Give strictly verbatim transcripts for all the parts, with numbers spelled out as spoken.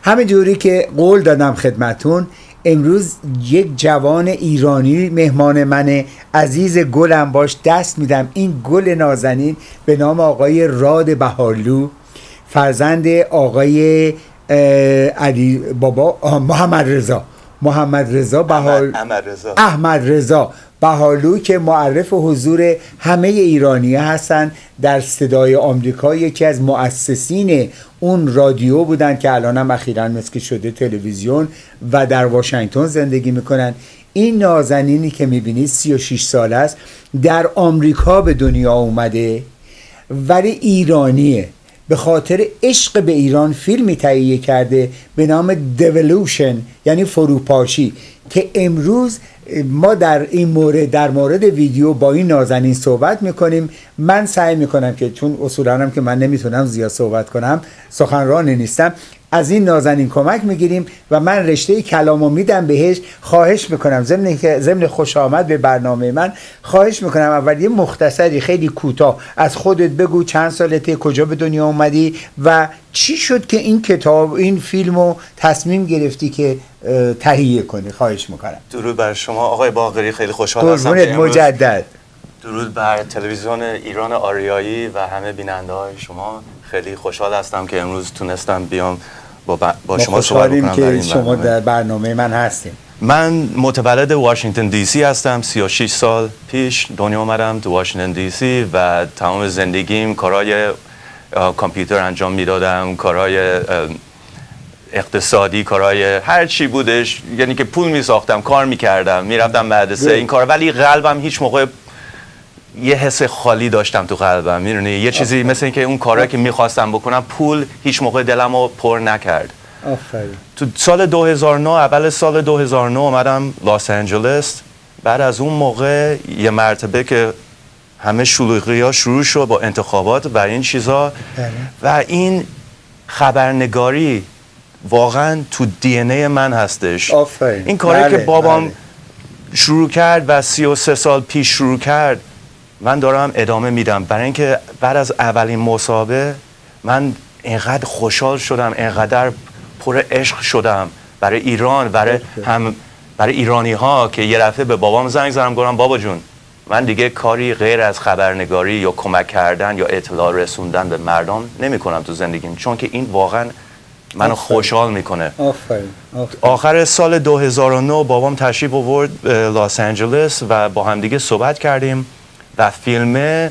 همین جوری که قول دادم خدمتون، امروز یک جوان ایرانی مهمان من عزیز، گلم باش دست میدم. این گل نازنین به نام آقای راد بهارلو، فرزند آقای علی بابا محمد رضا محمد رضا بهار احمد رضا بهارلو که معرف حضور همه ایرانی‌ها هستن. در صدای آمریکا یکی از مؤسسین اون رادیو بودن که الان هم اخیراً مثل شده تلویزیون و در واشنگتن زندگی میکنن. این نازنینی که میبینید سی و شش ساله است، در آمریکا به دنیا اومده ولی ایرانیه. به خاطر عشق به ایران فیلمی تهیه کرده به نام دیولوشن، یعنی فروپاشی، که امروز ما در این مورد در مورد ویدیو با این نازنین صحبت میکنیم. من سعی میکنم که چون اصولا هم که من نمیتونم زیاد صحبت کنم، سخنران نیستم، از این نازنین کمک میگیریم و من رشته کلامو میدم بهش. خواهش میکنم ضمن که ضمن خوش آمد به برنامه من، خواهش میکنم اول یه مختصری خیلی کوتاه از خودت بگو. چند سالته، کجا به دنیا اومدی و چی شد که این کتاب این فیلمو تصمیم گرفتی که تهیه کنی؟ خواهش میکنم. درود بر شما آقای باقری، خیلی خوشحال هستم که امروز مجدد. درود بر تلویزیون ایران آریایی و همه بیننده های شما. خیلی خوشحال هستم که امروز تونستم بیام با, با شما صحبت کنم. که در این شما برنامه. در برنامه من هستیم. من متولد واشنگتن دی سی هستم. سی و شش سال پیش دنیا آمدم تو واشنگتن دی سی و تمام زندگیم کارهای کامپیوتر انجام میدادم، کارهای اقتصادی، کارهای هر چی بودش، یعنی که پول می ساختم، کار میکردم، میرفتم مدرسه این کار، ولی قلبم هیچ موقع یه حس خالی داشتم تو قلبم. میدونی یه چیزی مثل این که اون کارهایی که میخواستم بکنم، پول هیچ موقع دلمو پر نکرد. آفرین. تو سال دو هزار و نه، اول سال دو هزار و نه اومدم لس آنجلس. بعد از اون موقع یه مرتبه که همه شلوغی ها شروع شد با انتخابات و این چیزا و این خبرنگاری واقعا تو دی ان ای من هستش. آفرین. این کاری بله، که بابام بله. شروع کرد و سی و سه سال پیش شروع کرد، من دارم ادامه میدم. برای اینکه بعد از اولین مصاحبه من اینقدر خوشحال شدم، اینقدر پر عشق شدم برای ایران، برای هم برای ایرانی ها که یه دفعه به بابام زنگ زدم گفتم بابا جون، من دیگه کاری غیر از خبرنگاری یا کمک کردن یا اطلاع رسوندن به مردم نمی کنم تو زندگیم، چون که این واقعا منو خوشحال میکنه. آفرین. آخر سال دو هزار و نه بابام تشریف آورد لس آنجلس و با هم دیگه صحبت کردیم و فیلم،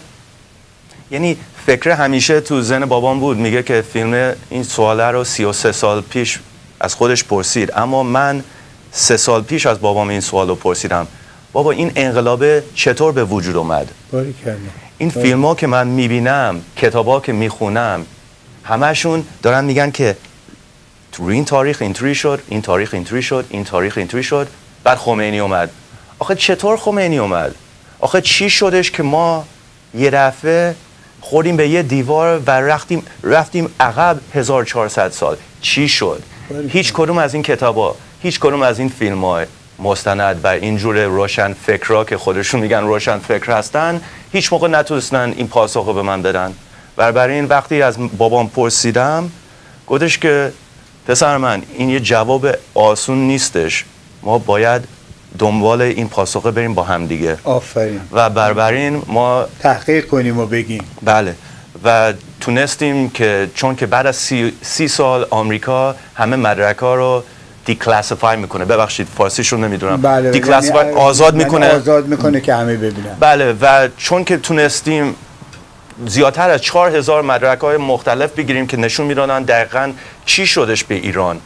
یعنی فکر همیشه تو ذهن بابام بود، میگه که فیلم این سواله رو سی و سه سال پیش از خودش پرسید، اما من سه سال پیش از بابام این سوال رو پرسیدم، بابا این انقلاب چطور به وجود اومد؟ این فیلم ها که من میبینم، کتاب ها که میخونم، همشون دارن میگن که تو این تاریخ اینطوری شد، این تاریخ اینطوری شد، این تاریخ اینطوری شد، بعد خمینی اومد. آخه چطور خمینی اومد؟ آخه چی شدش که ما یه دفعه خوردیم به یه دیوار و رفتیم رفتیم عقب هزار و چهارصد سال؟ چی شد؟ هیچ کدوم از این کتابا، هیچ کدوم از این فیلم های مستند و اینجور روشن فکرها که خودشون میگن روشن فکر هستن، هیچ موقع نتونستن این پاسخو به من بدن. و برای این وقتی از بابام پرسیدم، گفتش که پسر من این یه جواب آسون نیستش، ما باید دنبال این پاسخه بریم با هم دیگه. آفرین. و بربرین ما تحقیق کنیم و بگیم. بله. و تونستیم که چون که بعد از سی, سی سال آمریکا همه مدرک‌ها رو دیکلاسیفای میکنه، ببخشید فارسیش رو نمیدونم. بله. دیکلاسیفای یعنی آزاد میکنه. آزاد میکنه که همه ببینن. بله. و چون که تونستیم زیادتر از چهار هزار مدرک‌های مختلف بگیریم که نشون میدادن دقیقاً چی شدش به ایران،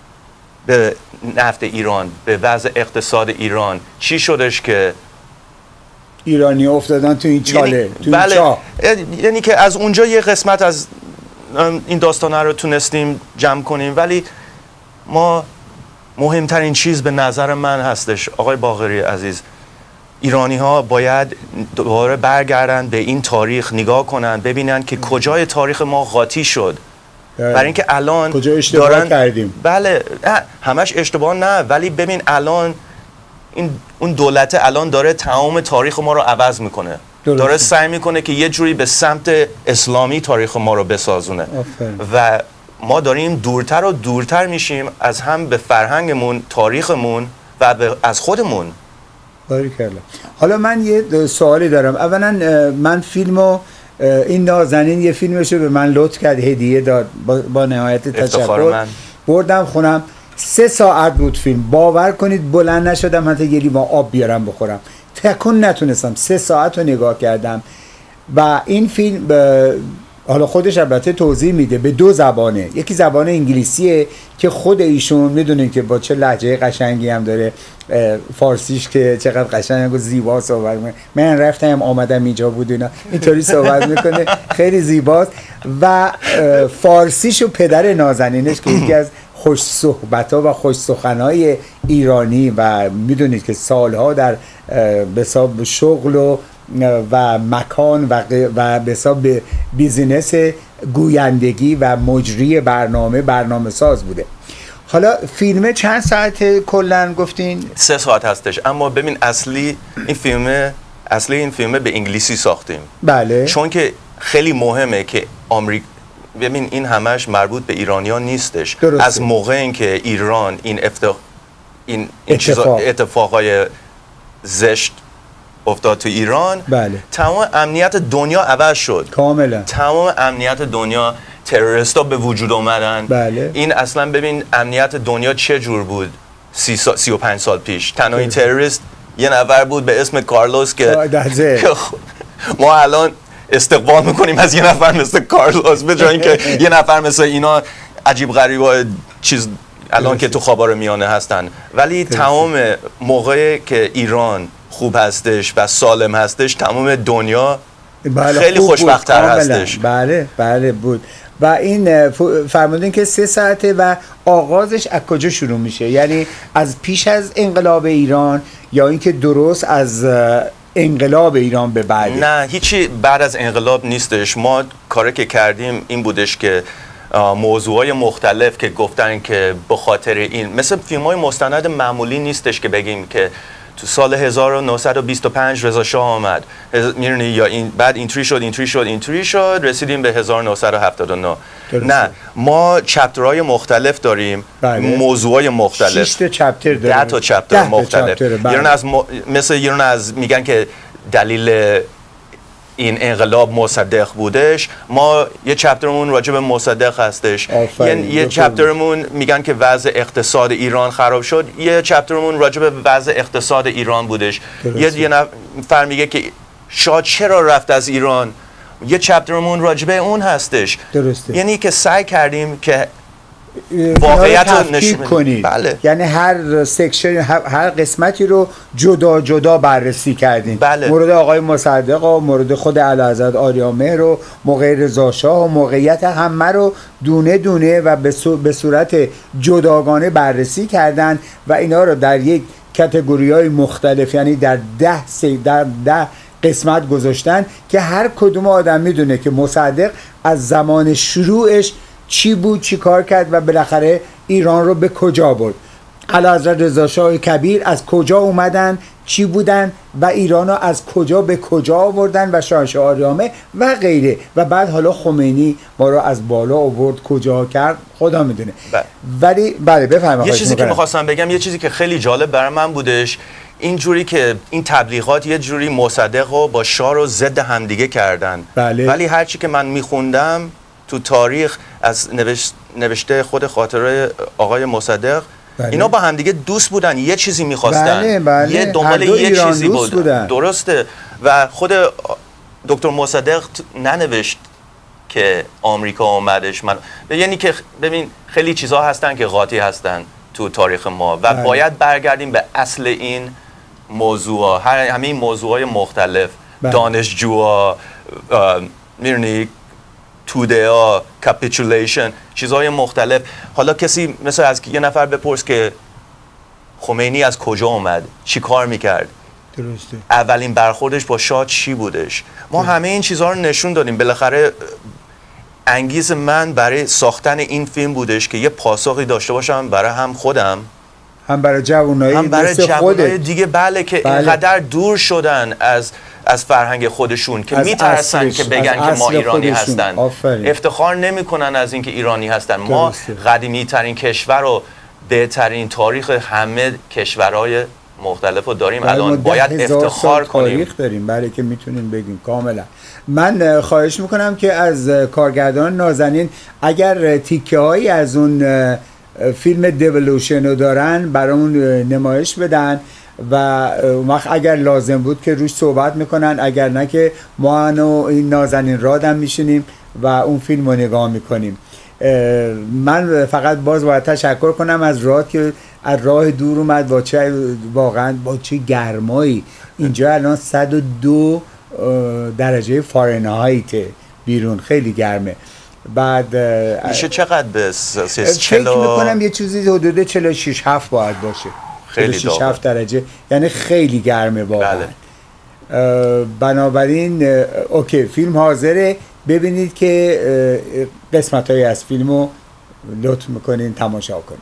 به نفت ایران، به وضع اقتصاد ایران، چی شدش که ایرانی افتادن تو این چاله، یعنی تو بله، این چاه. یعنی که از اونجا یه قسمت از این داستانه رو تونستیم جمع کنیم. ولی ما مهمترین چیز به نظر من هستش آقای باقری عزیز، ایرانی ها باید دوباره برگردن به این تاریخ، نگاه کنن ببینن که کجای تاریخ ما قاطی شد. برای اینکه الان کجا اشتباه دارن... کردیم. بله، همش اشتباه نه، ولی ببین الان این اون دولت الان داره تمام تاریخ ما رو عوض میکنه. درسته. داره سعی میکنه که یه جوری به سمت اسلامی تاریخ ما رو بسازونه. آفرین. و ما داریم دورتر و دورتر میشیم از هم به فرهنگمون، تاریخمون و از خودمون. باریکلا. حالا من یه سوالی دارم. اولا من فیلمو این نازنین یه فیلمشو به من لطف کرد، هدیه داد، با, با نهایت تشکر من. بردم خونم، سه ساعت بود فیلم. باور کنید بلند نشدم حتی یه لیوان آب بیارم بخورم، تکون نتونستم. سه ساعت رو نگاه کردم و این فیلم ب... حالا خودش البته توضیح میده به دو زبانه. یکی زبان انگلیسیه که خود ایشون میدونین که با چه لهجه قشنگی هم داره، فارسیش که چقدر قشنگ و زیبا صحبت میکنه. من رفتم آمدم اینجا بود اینا اینطوری صحبت میکنه، خیلی زیباست. و فارسیشو پدر نازنینش که یکی از خوش صحبت‌ها و خوش سخن‌های ایرانی و میدونید که سالها در به حساب شغل و و مکان و و به حساب بیزینس گویندگی و مجری برنامه برنامه ساز بوده. حالا فیلم چند ساعت کلا گفتین؟ سه ساعت هستش، اما ببین اصلی این فیلم اصلی این فیلم به انگلیسی ساختیم. بله. چون که خیلی مهمه که آمریکا، ببین این همش مربوط به ایرانیان نیستش. درسته. از موقع اینکه ایران این افتخ... این, این اتفاق. اتفاقای زشت افتاد تو ایران، بله. تمام امنیت دنیا عوض شد. کاملا. تمام امنیت دنیا، تروریستا به وجود اومدن. بله. این اصلا ببین امنیت دنیا چه جور بود سی, سا... سی و پنج سال پیش. تنها این تروریست یه نفر بود به اسم کارلوس که ما الان استقبال میکنیم از یه نفر مثل کارلوس به جای اینکه یه نفر مثل اینا عجیب غریبا چیز الان که تو خاور میانه هستن. ولی تمام موقعی که ایران خوب هستش و سالم هستش، تمام دنیا بله خیلی خوشبخت‌تر هستش. بله بله بود. و این فرمودین که سه ساعته و آغازش از کجا شروع میشه؟ یعنی از پیش از انقلاب ایران یا اینکه درست از انقلاب ایران به بعد؟ نه، هیچی بعد از انقلاب نیستش. ما کاری که کردیم این بودش که موضوعای مختلف که گفتن که به خاطر این، مثل فیلم‌های مستند معمولی نیستش که بگیم که تو سال هزار و نهصد و بیست و پنج رضا شاه آمد، میرونی یا این بعد اینطوری شد اینطوری شد اینطوری شد رسیدیم به هزار و نهصد و هفتاد و نه. نه، ما چپترهای مختلف داریم. بله. موضوعای مختلف. شش تا چپتر داریم. ده تا چپتر مختلف. یه از م... مثل یه از میگن که دلیل این انقلاب مصدق بودش، ما یه چپترمون راجع به مصدق هستش. یه, یه چپترمون میگن که وضع اقتصاد ایران خراب شد، یه چپترمون راجع به وضع اقتصاد ایران بودش. درسته. یه نفر میگه که شاه چرا رفت از ایران، یه چپترمون راجع به اون هستش. درسته. یعنی که سعی کردیم که واقعیت رو نشون کنید. بله. یعنی هر سکشن هر قسمتی رو جدا جدا بررسی کردیم. بله. مورد آقای مصدق و مورد خود اعلیحضرت آریامهر و موقع رضا شاه و موقعیت همه رو دونه دونه و به صورت جداگانه بررسی کردن و اینا رو در یک کاتگوری‌های مختلف، یعنی در ده سی در ده قسمت گذاشتن که هر کدوم آدم میدونه که مصدق از زمان شروعش چی بود، چی کار کرد و بالاخره ایران رو به کجا برد. اعلیحضرت رضا شاه کبیر از کجا اومدن، چی بودن و ایران رو از کجا به کجا آوردن و شاهنشاه آریامه و غیره. و بعد حالا خمینی ما رو از بالا آورد کجا کرد خدا میدونه. بله. ولی بله بفرمایید. یه چیزی که میخواستم بگم، یه چیزی که خیلی جالب برای من بودش، اینجوری که این تبلیغات یه جوری مصدق رو با شاه رو ضد همدیگه کردن. بله. ولی هرچی که من میخوندم تو تاریخ از نوشت، نوشته خود خاطره آقای مصدق، بله. اینا با همدیگه دوست بودن، یه چیزی میخواستن. بله بله. یه دنبال یه چیزی بود. بودن. درسته. و خود دکتر مصدق ننوشت که آمریکا اومدش. من یعنی که ببین خیلی چیزها هستن که قاطی هستن تو تاریخ ما و بله. باید برگردیم به اصل این موضوع، هر همین موضوعهای مختلف. بله. دانشجوها، میرنی توده ها، کپیتولیشن، چیزهای مختلف. حالا کسی مثل از یه نفر بپرس که خمینی از کجا اومد، چی کار میکرد، درسته. اولین برخوردش با شاه چی بودش. ما درسته. همه این چیزها رو نشون دادیم. بالاخره انگیز من برای ساختن این فیلم بودش که یه پاسخی داشته باشم برای هم خودم هم برای جوانای هم برای جوانای دیگه بله که بله. اینقدر دور شدن از از فرهنگ خودشون که میترسن که بگن که ما ایرانی خودشون. هستن. آفرین. افتخار نمیکنن از اینکه ایرانی هستن. ما قدیمی ترین کشور و بهترین تاریخ همه کشورهای مختلف رو داریم. الان باید افتخار کنیم. تاریخ داریم برای که میتونیم بگیم کاملا. من خواهش میکنم که از کارگردان نازنین اگر تیکه هایی از اون فیلم دیولوشن رو دارن برامون نمایش بدن و اگر لازم بود که روش صحبت میکنن، اگر نه که ما و این نازنین رادم میشینیم و اون فیلم رو نگاه میکنیم. من فقط باز باید تشکر کنم از راد که از راه دور اومد با چه واقعا با چه گرمایی. اینجا الان صد و دو درجه فارنهایت بیرون، خیلی گرمه. بعد میشه چقدر به سلسیوس؟ فکر میکنم یه چیزی حدود چهل و شش هفت باید باشه. خیلی چهل و شش هفت درجه، یعنی خیلی گرمه واقعا. بله. بنابراین اوکی، فیلم حاضره. ببینید که قسمت های از فیلم رو لطف میکنین تماشا کنید.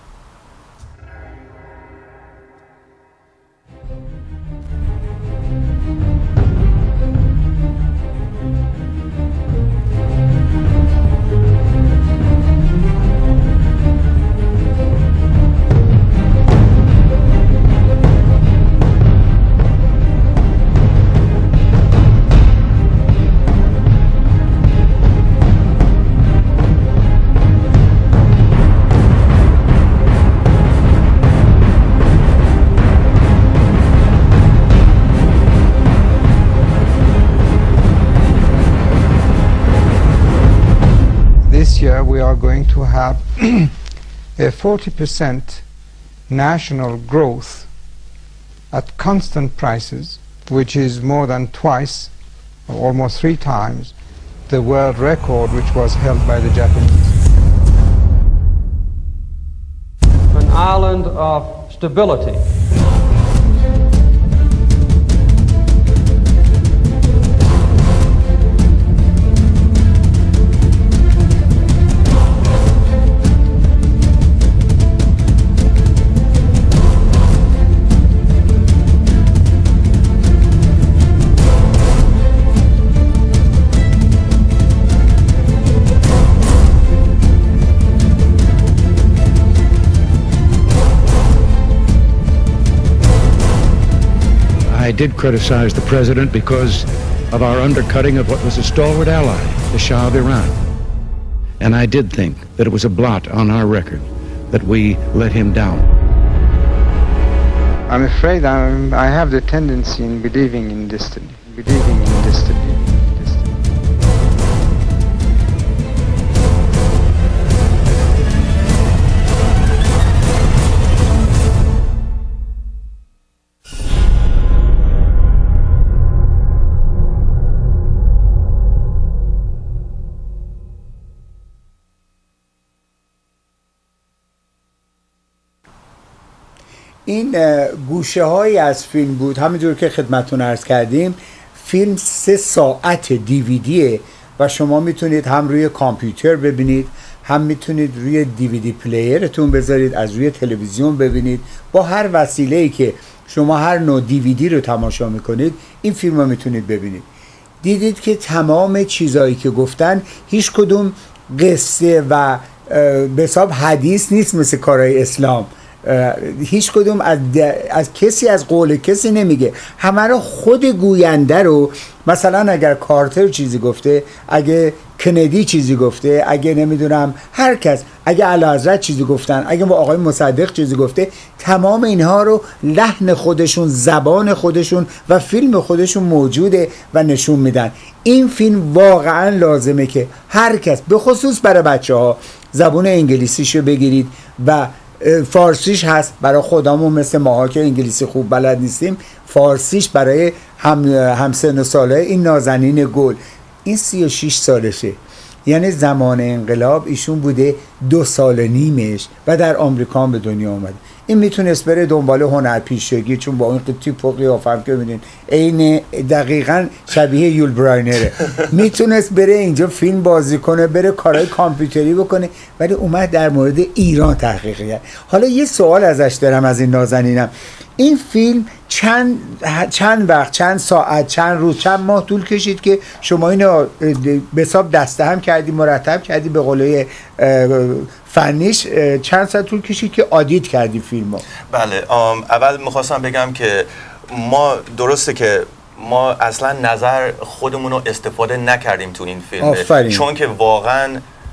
Year we are going to have a forty percent national growth at constant prices, which is more than twice or almost three times the world record which was held by the Japanese. An island of stability. I did criticize the president because of our undercutting of what was a stalwart ally, the Shah of Iran. And I did think that it was a blot on our record, that we let him down. I'm afraid I'm, I have the tendency in believing in destiny, believing in destiny. این گوشه های از فیلم بود، همینطور که خدمتتون عرض کردیم. فیلم سه ساعت دیویدیه و شما میتونید هم روی کامپیوتر ببینید، هم میتونید روی دیویدی پلیرتون بذارید، از روی تلویزیون ببینید. با هر وسیله‌ای که شما هر نوع دیویدی رو تماشا میکنید این فیلم رو میتونید ببینید. دیدید که تمام چیزایی که گفتن هیچ کدوم قصه و به حساب حدیث نیست مثل کارهای اسلام. هیچ کدوم از, از کسی از قول کسی نمیگه، همه رو خود گوینده رو. مثلا اگر کارتر چیزی گفته، اگه کندی چیزی گفته، اگه نمیدونم هر کس، اگه اعلیحضرت چیزی گفتن، اگه با آقای مصدق چیزی گفته، تمام اینها رو لحن خودشون، زبان خودشون و فیلم خودشون موجوده و نشون میدن. این فیلم واقعا لازمه که هر کس، به خصوص برای بچه ها، زبان انگلیسیشو بگیرید و فارسیش هست برای خودمون مثل ماها که انگلیسی خوب بلد نیستیم. فارسیش برای هم همسن و ساله این نازنین گل. این سی و شش سالشه یعنی زمان انقلاب ایشون بوده دو سال و نیمش و در آمریکا به دنیا اومده. این میتونست بره دنبال هنرپیشگی، چون با این تیپ و قیافم که ببینین عین دقیقاً شبیه یول براینره. میتونست بره اینجا فیلم بازی کنه، بره کارهای کامپیوتری بکنه، ولی اومد در مورد ایران تحقیق کرد. حالا یه سوال ازش دارم از این نازنینم، این فیلم چند چند وقت، چند ساعت، چند روز، چند ماه طول کشید که شما اینو به حساب دسته هم کردی، مرتب کردی، به قول فنیش چند ساعت طول کشید که آدیت کردی فیلمو؟ بله، اول میخواستم بگم که ما درسته که ما اصلا نظر خودمون رو استفاده نکردیم تو این فیلم. آفرین. چون که واقعا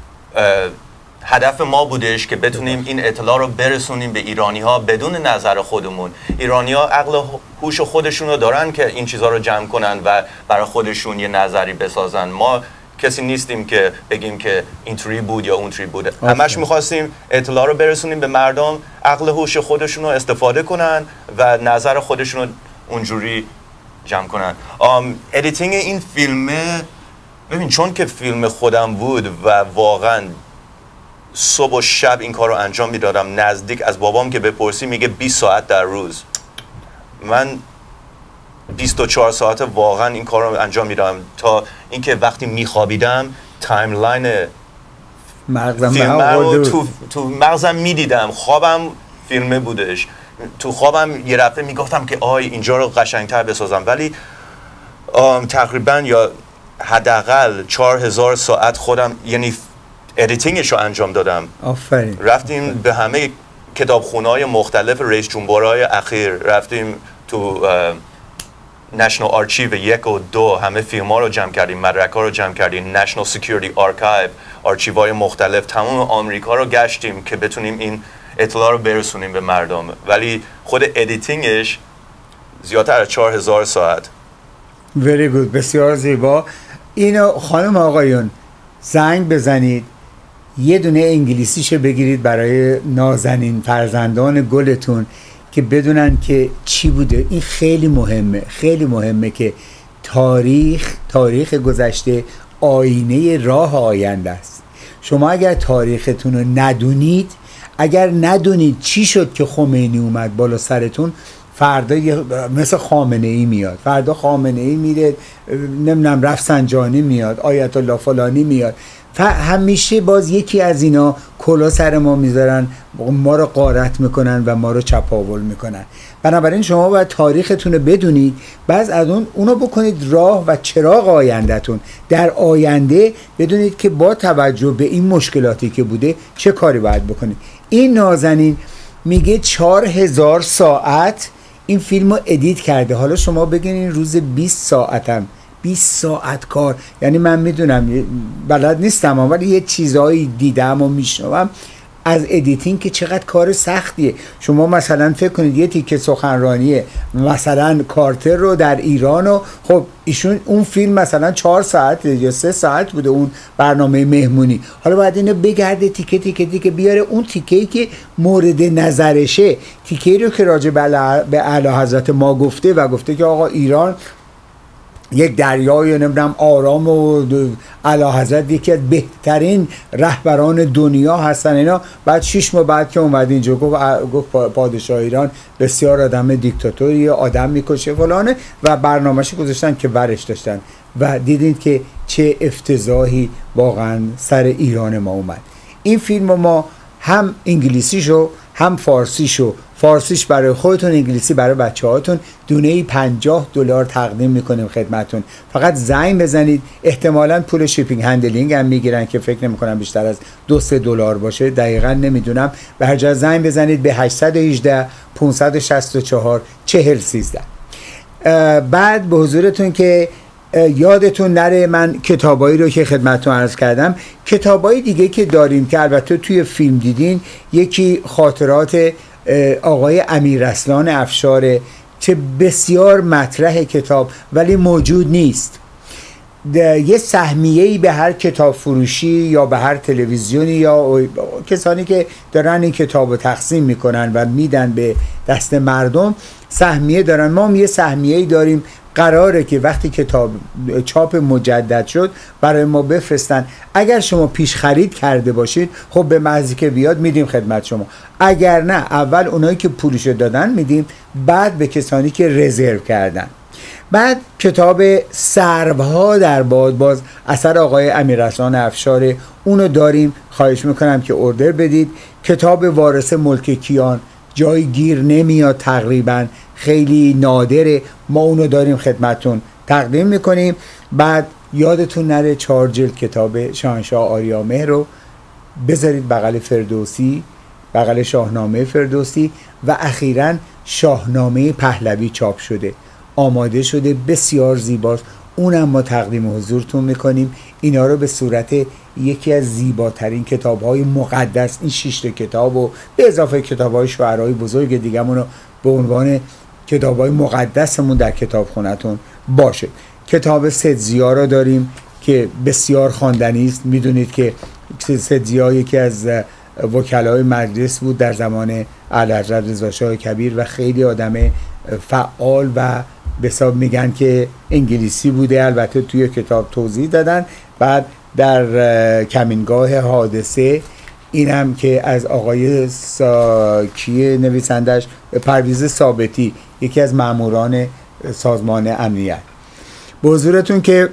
هدف ما بودش که بتونیم این اطلاع رو برسونیم به ایرانی ها بدون نظر خودمون. ایرانی ها عقل هوش خودشون رو دارن که این چیزها رو جمع کنن و برای خودشون یه نظری بسازن. ما کسی نیستیم که بگیم که اینطوری بود یا اونطوری بود. همش میخواستیم اطلاع رو برسونیم به مردم، عقل هوش خودشون رو استفاده کنن و نظر خودشون رو اونجوری جمع کنن. ادیتینگ این فیلمه، ببین چون که فیلم خودم بود و واقعا صبح و شب این کار رو انجام میدادم، نزدیک از بابام که بپرسی میگه بیست ساعت در روز. من بیست و چهار ساعت واقعا این کار رو انجام میدادم تا اینکه وقتی میخوابیدم تایملاین فیلم رو تو, تو مغزم میدیدم. خوابم فیلمه بودش. تو خوابم یه رفته میگفتم که آی اینجا رو قشنگتر بسازم، ولی تقریبا یا حداقل چهار هزار ساعت خودم یعنی ادیتینگش رو انجام دادم. آفرین. رفتیم آفرین. به همه کتابخونه‌های مختلف رئیس جمهورهای اخیر، رفتیم تو نشنال آرچیو یک و دو، همه فیلم‌ها رو جمع کردیم، مدرک‌ها رو جمع کردیم، نشنال سکیوریتی آرکایو، آرچیوهای مختلف تمام آمریکا رو گشتیم که بتونیم این اطلاع رو برسونیم به مردم. ولی خود ادیتینگش زیادتر از چهار هزار ساعت. Very good. بسیار زیبا. اینو خانم آقایون زنگ بزنید، یه دونه انگلیسیشو بگیرید برای نازنین فرزندان گلتون که بدونن که چی بوده. این خیلی مهمه، خیلی مهمه که تاریخ تاریخ گذشته آینه راه آینده است. شما اگر تاریختون رو ندونید، اگر ندونید چی شد که خمینی اومد بالا سرتون، فردا مثل خامنه ای میاد، فردا خامنه ای میره، نمیدونم رفسنجانی میاد، آیت الله فلانی میاد، همیشه باز یکی از اینا کلا سر ما میذارن، ما رو غارت میکنن و ما رو چپاول میکنن. بنابراین شما باید تاریختون رو بدونید، بعد از اون اونو بکنید راه و چراغ آیندهتون. در آینده بدونید که با توجه به این مشکلاتی که بوده چه کاری باید بکنید. این نازنین میگه چهار هزار ساعت این فیلم رو ادیت کرده. حالا شما بگین این روز بیست ساعتم، بیست ساعت کار، یعنی من میدونم بلد نیستم ولی یه چیزایی دیدم و میشنوم از ادیتینگ که چقدر کار سختیه. شما مثلا فکر کنید یه تیکه سخنرانیه مثلا کارتر رو در ایران و خب ایشون اون فیلم مثلا چهار ساعت یا سه ساعت بوده اون برنامه مهمونی، حالا باید اینو بگرده تیکه تیکه تیکه بیاره اون تیکه‌ای که مورد نظرشه، تیکه‌ای رو که راجع به اعلی حضرت ما گفته و گفته که آقا ایران یک دریای نمیدونم آرام و اعلی حضرت یکی از بهترین رهبران دنیا هستن اینا. بعد شش ماه بعد که اومد اینجا گفت گفت پادشاه ایران بسیار آدم دیکتاتوری، آدم میکشه فلانه و برنامه‌اش گذاشتن که ورش داشتن و دیدین که چه افتضاحی واقعا سر ایران ما اومد. این فیلم ما هم انگلیسیشو هم فارسیشو، فارسیش برای خودتون، انگلیسی برای بچه هاتون، دونه پنجاه دلار تقدیم میکنیم خدمتون. فقط زنگ بزنید، احتمالاً پول شیپینگ هندلینگ هم میگیرن که فکر نمیکنم بیشتر از دو سه دلار باشه، دقیقاً نمیدونم. به هر جا زنگ بزنید به هشت یک هشت پنج شش چهار چهل سیزده. بعد به حضورتون که یادتون نره من کتابایی رو که خدمتتون عرض کردم، کتابای دیگه که داریم که البته توی فیلم دیدین، یکی خاطرات آقای امیررسلان افشار که بسیار مطرح کتاب ولی موجود نیست. یه سهمیه‌ای به هر کتاب فروشی یا به هر تلویزیونی یا کسانی که دارن این کتاب رو تقسیم میکنن و میدن به دست مردم سهمیه دارن. ما هم یه سهمیه‌ای داریم قراره که وقتی کتاب چاپ مجدد شد برای ما بفرستن. اگر شما پیش خرید کرده باشید خب به محضی که بیاد میدیم خدمت شما، اگر نه اول اونایی که پولشو دادن میدیم، بعد به کسانی که رزرو کردن. بعد کتاب سروها در باد، باز اثر آقای امیرحسن افشار، اونو داریم، خواهش میکنم که اوردر بدید. کتاب وارث ملک کیان جای گیر نمیاد، تقریبا خیلی نادره، ما اونو داریم خدمتون تقدیم میکنیم. بعد یادتون نره چهار جلد کتاب شاهنشاه آریامهر رو بذارید بغل فردوسی، بغل شاهنامه فردوسی، و اخیراً شاهنامه پهلوی چاپ شده، آماده شده، بسیار زیباست، اونم ما تقدیم حضورتون میکنیم. اینا رو به صورت یکی از زیباترین کتاب‌های مقدس، این شش تا کتاب و به اضافه کتاب‌های شعرهای بزرگ دیگه‌مون رو به عنوان کتاب‌های مقدسمون در کتابخونه‌تون باشه. کتاب سدزیا رو داریم که بسیار خواندنی است. میدونید که سدزیا یکی از وکلای مجلس بود در زمان اعلیحضرت رضا شاه کبیر و خیلی آدم فعال و به حساب میگن که انگلیسی بوده، البته توی کتاب توضیح دادن. بعد در کمینگاه حادثه، اینم که از آقای ساکی نویسندش، پرویز ثابتی، یکی از ماموران سازمان امنیت. به حضورتون که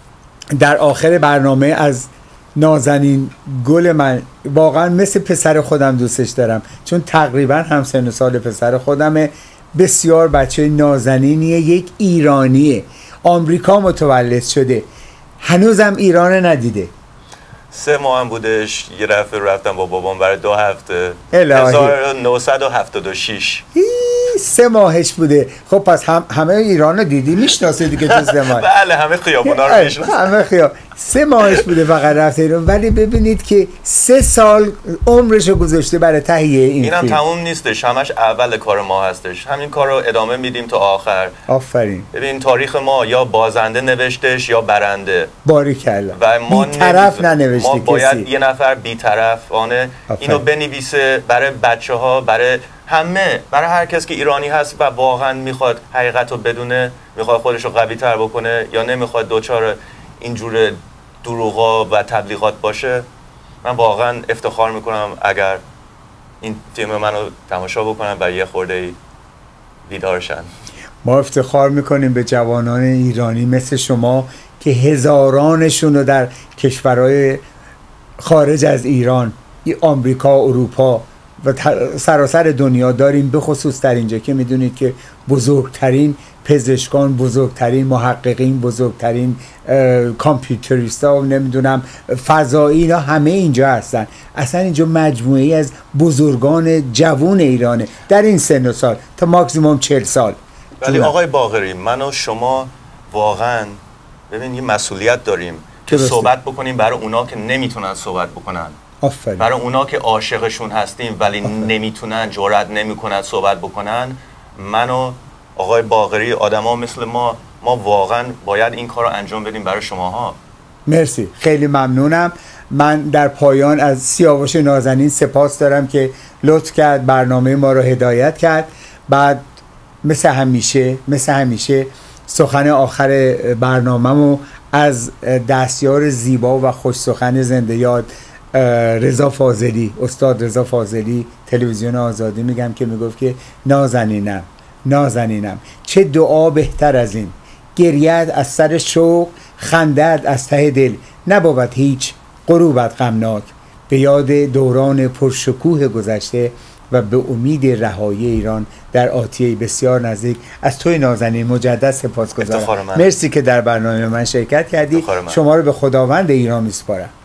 در آخر برنامه از نازنین گل من، واقعا مثل پسر خودم دوستش دارم، چون تقریبا هم سن و سال پسر خودمه، بسیار بچه نازنینیه، یک ایرانیه، آمریکا متولد شده، هنوزم ایران ندیده. سه ماه هم بودش، یه دفعه رفتم با بابام برای دو هفته. الهی. هزار و نهصد و هفتاد و شش سه ماهش بوده. خب پس هم همه ایران رو دیدی، میشناسیدی که تو سه ماه؟ بله، همه خیابونا رو میشناسم. همه خیاب سه ماهش بوده فقط رفته ایران، ولی ببینید که سه سال عمرش رو گذاشته برای تهیه این اینم فیلم. تموم نیستش، همش اول کار ما هستش، همین کار رو ادامه میدیم تا آخر. آفرین. ببین تاریخ ما یا بازنده نوشتش یا برنده. باریکلا. و ما بی‌طرف ننوشته ما باید کسی. یه نفر بی‌طرفانه اینو بنویسه برای بچه ها، برای همه، برای هر کس که ایرانی هست و واقعا میخواد حقیقت رو بدونه، میخواد خودش رو قوی تر بکنه یا نمیخواد دوچار اینجور دروغا و تبلیغات باشه. من واقعا افتخار میکنم اگر این فیلم منو تماشا بکنم و یه خورده بیدار شن. ما افتخار میکنیم به جوانان ایرانی مثل شما که هزارانشون رو در کشورهای خارج از ایران، آمریکا، اروپا و سراسر دنیا داریم، به خصوص در اینجا که میدونید که بزرگترین پزشکان، بزرگترین محققین، بزرگترین کامپیوتریست ها و نمیدونم فضایی، اینا همه اینجا هستن. اصلا اینجا مجموعی از بزرگان جوون ایرانه در این سن و سال تا ماکسیموم چهل سال. ولی آقای باقری، من و شما واقعا ببین یه مسئولیت داریم که صحبت بکنیم برای اونا که نمیتونن صحبت بکنن. آفرین. برای اونا که عاشقشون هستیم ولی آفرین. نمیتونن، جرئت نمیکنن صحبت بکنن. من و آقای باقری، آدما مثل ما، ما واقعا باید این کار رو انجام بدیم برای شماها. مرسی، خیلی ممنونم. من در پایان از سیاوش نازنین سپاس دارم که لطف کرد برنامه ما رو هدایت کرد. بعد مثل همیشه مثل همیشه سخن آخر برنامه‌مو از دستیار زیبا و خوش سخن زنده یاد رضا فاضلی، استاد رضا فاضلی، تلویزیون آزادی، میگم که میگفت که نازنینم نازنینم چه دعا بهتر از این، گریت از سر شوق، خندت از ته دل، نبود هیچ غروبت غمناک، به یاد دوران پرشکوه گذشته و به امید رهایی ایران در آتیه بسیار نزدیک. از توی نازنین مجدد سپاسگزارم. مرسی که در برنامه من شرکت کردی. شما رو به خداوند ایران میسپارم.